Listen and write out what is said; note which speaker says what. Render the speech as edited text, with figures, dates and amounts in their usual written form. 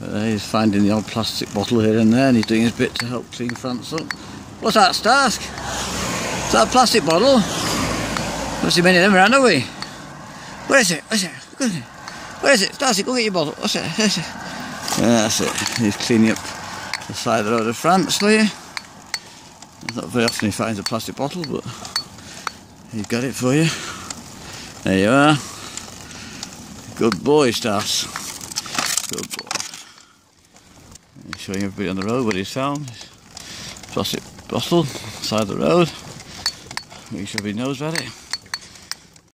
Speaker 1: He's finding the odd plastic bottle here and there, and he's doing his bit to help clean France up. What's that, Starsk? Is that a plastic bottle? Must have many of them around, have we? Where is it? Where's it? Where is it? Starsky, go get your bottle. What's it? Where's it? Yeah, that's it. He's cleaning up the side of the road of France here. Not very often he finds a plastic bottle, but he's got it for you. There you are. Good boy, Stars. Good boy. He's showing everybody on the road what he's found. Plastic bottle, side of the road. Make sure everybody knows about it.